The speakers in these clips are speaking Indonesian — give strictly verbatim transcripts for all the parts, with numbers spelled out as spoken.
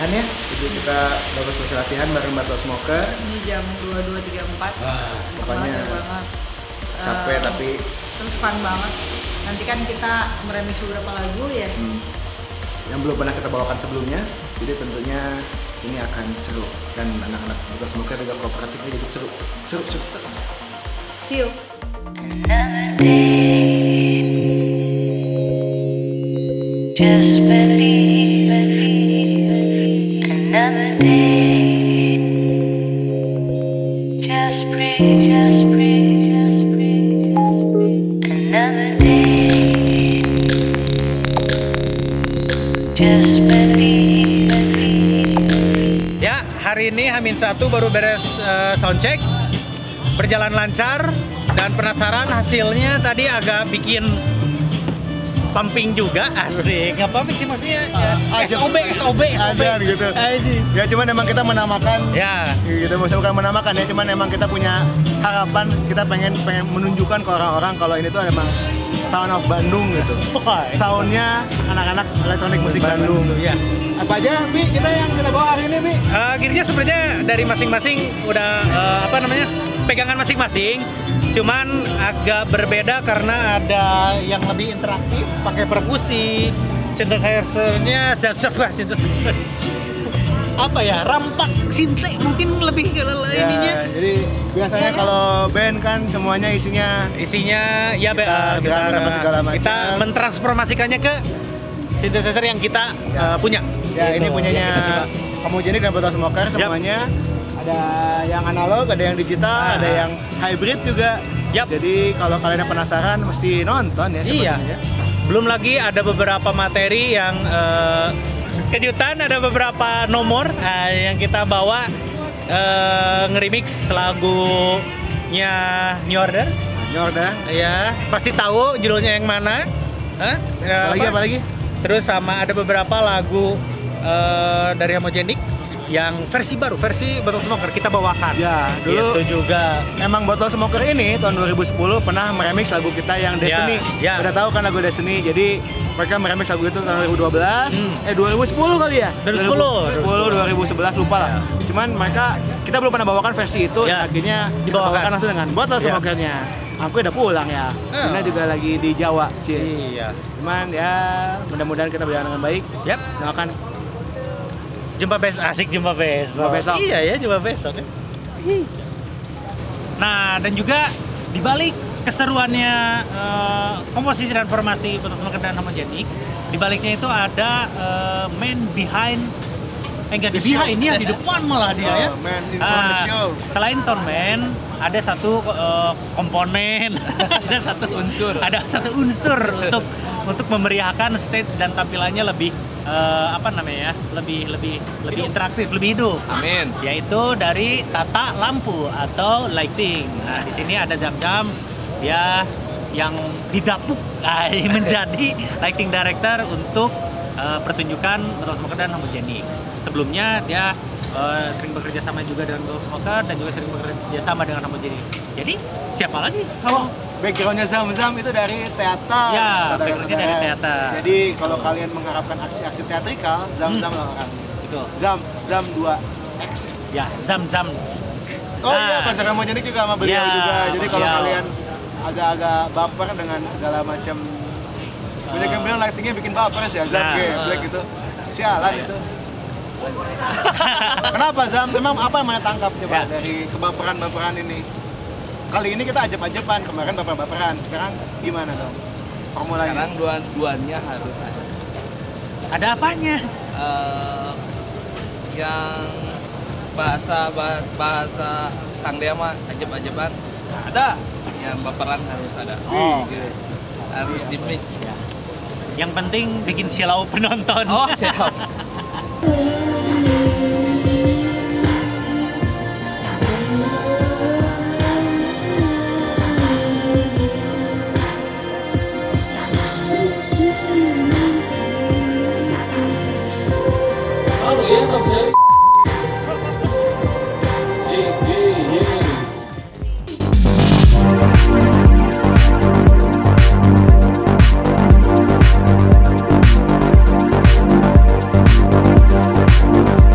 latihan ya. Jadi kita baru selesai latihan bareng Bottle Smoker. Ini jam dua puluh dua tiga puluh empat. Wah, pokoknya banget. capek uh, tapi terus fun banget. Nanti kan kita meremix beberapa lagu ya. Hmm. Yang belum pernah kita bawakan sebelumnya. Jadi tentunya ini akan seru dan anak-anak Bottle Smoker juga kooperatifnya jadi seru. Seru, seru, seru. See you. Another day, just believe, another day, just breathe, just breathe, just breathe, just breathe, another day, just believe, believe. Ya, hari ini Hamin satu baru beres uh, soundcheck, berjalan lancar. Dan penasaran hasilnya tadi agak bikin pumping juga, asik. Nggak pumping sih maksudnya ya, S O B, S O B, S O B gitu. Ya cuman emang kita menamakan, ya gitu, bukan menamakan ya, cuman emang kita punya harapan, kita pengen pengen menunjukkan ke orang-orang kalau ini tuh emang sound of Bandung gitu. Soundnya anak-anak elektronik musik Bandung. Bandung. Ya. Apa aja, Bi, kita yang kita bawa hari ini, Bi? Uh, Gearnya sebenarnya dari masing-masing udah uh, apa namanya pegangan masing-masing. Cuman agak berbeda karena ada yang lebih interaktif, pakai perkusi, synthesizer-nya, synthesizer apa ya, rampak, sinte mungkin lebih ke ya, ininya. Jadi biasanya ya, kalau band kan semuanya isinya isinya ya kita, kita, kita, segala macam. Kita mentransformasikannya ke synthesizer yang kita ya. uh, punya. Ya, gitu. ini punyanya ya, Homogenik dan Bottle Smoker semuanya. Yep. Ada yang analog, ada yang digital, ah, ada yang hybrid juga. Yep. Jadi kalau kalian yang penasaran mesti nonton ya sebenarnya. Iya. Belum lagi ada beberapa materi yang uh, kejutan, ada beberapa nomor uh, yang kita bawa uh, nge-remix lagunya New Order. New Order. Ya, pasti tahu judulnya yang mana. Hah? Ya, apalagi, apa lagi? Terus sama ada beberapa lagu uh, dari Homogenik yang versi baru, versi Bottle Smoker kita bawakan. Ya, dulu itu juga. Emang Bottle Smoker ini tahun dua ribu sepuluh pernah meremix lagu kita yang Destiny. Ya, ya. Udah tahu kan lagu Destiny. Jadi mereka meremix lagu itu tahun dua ribu dua belas, hmm. eh dua ribu sepuluh kali ya? dua ribu sepuluh, dua ribu sepuluh, dua ribu sebelas lupa lah. Ya. Cuman mereka kita belum pernah bawakan versi itu, ya. Dan akhirnya dibawakan langsung dengan Bottle Smokernya. Ya. Aku udah pulang ya. Oh. Ini juga lagi di Jawa, Cie. Iya. Cuman ya mudah-mudahan kita berjalan dengan baik. Yap. Doakan. Jumpa besok, asik jumpa besok. Jumpa besok. Iya ya, jumpa besok. Nah, dan juga dibalik keseruannya uh, komposisi dan formasi Bottle Smoker dan Homogenik, dibaliknya itu ada uh, man behind, eh enggak di behind ya, di depan malah dia oh, ya. Man in front of the show. Selain soundman, ada satu uh, komponen, ada satu unsur, ada satu unsur untuk untuk memeriahkan stage dan tampilannya lebih Uh, apa namanya ya, lebih lebih lebih interaktif, lebih hidup. Amin. Yaitu dari tata lampu atau lighting. Nah, di sini ada Zam-Zam dia yang didapuk uh, menjadi lighting director untuk uh, pertunjukan Bottle Smoker dan Homogenik. Sebelumnya dia uh, sering bekerja sama juga dengan Bottle Smoker dan juga sering bekerja sama dengan Homogenik. Jadi siapa lagi kalau backgroundnya Zam-Zam itu dari teater. Ya, backgroundnya dari teater. Jadi kalau kalian mengharapkan aksi-aksi teatrikal, Zam-Zam hmm. lah orang. Itu. Zam, Zam dua X. Ya, Zam-Zam. Oh nah. Iya, konser Homogenik juga sama beliau ya, juga. Jadi kalau kalian agak-agak baper dengan segala macam, uh. banyak yang bilang lightingnya bikin baper ya, Zam nah. Kayak black gitu. Sialan itu. Kenapa Zam? Memang apa yang mana tangkap coba ya. Dari kebaperan-baperan ini? Kali ini kita ajep-ajepan, kemarin baper-baperan, sekarang gimana dong formulanya? Sekarang dua-duanya harus ada. Ada apanya? Uh, yang bahasa bahasa Kang Dea mah ajep-ajepan ada, yang baperan harus ada. Oh, gitu. Harus di mix ya. Yang penting bikin silau penonton. Oh, siap. We'll be right back.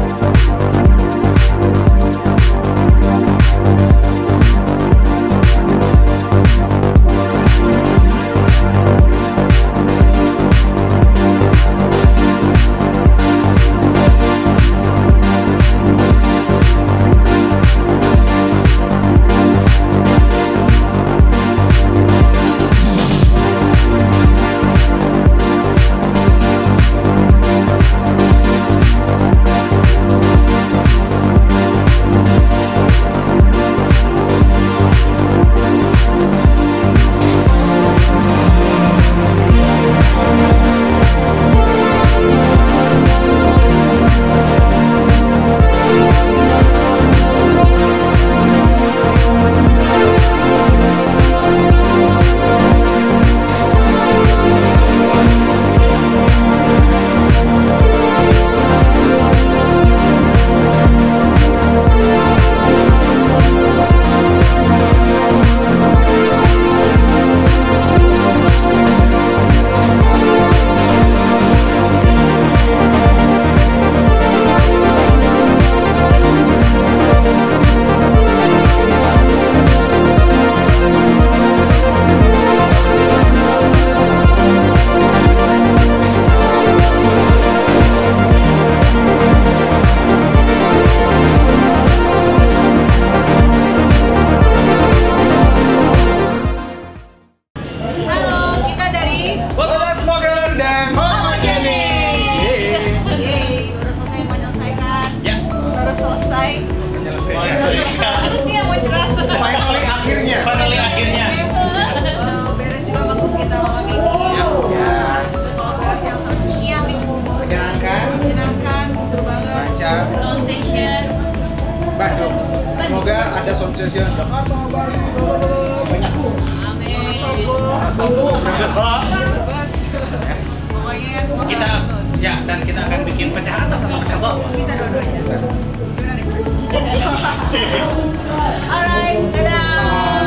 Bola Smoker dan Homogenik. Yeay, baru selesai menyelesaikan. Ya. Baru selesai. Menyelesaikan. Terus sih yang mau cerah. finally akhirnya. Finally akhirnya. Eh, beres juga manggung kita malam ini. Ya. Sesuatu kolaborasi yang sangat krusial nih. Menyenangkan, Menyenangkan, seru banget. lancar, Sound station. Bandung. Semoga ada sound session Jakarta, Bali, banyak. Amin. Sombong. Brebes. Bebas. Pokoknya semoga Kita bagus. ya dan kita akan bikin pecah atas atau pecah bawah. Bisa dua-duanya. Alright, dadah.